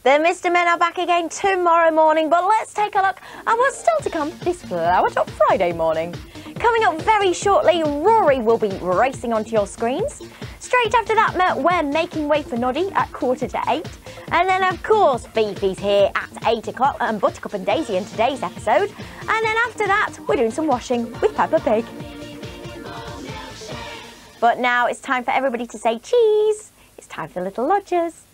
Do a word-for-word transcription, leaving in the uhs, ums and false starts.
The Mister Men are back again tomorrow morning, but let's take a look at what's still to come this Flower Top Friday morning. Coming up very shortly, Rory will be racing onto your screens. Straight after that, we're making way for Noddy at quarter to eight. And then, of course, Fifi's here at eight o'clock and Buttercup and Daisy in today's episode. And then after that, we're doing some washing with Peppa Pig. But now it's time for everybody to say cheese. It's time for Little Lodgers.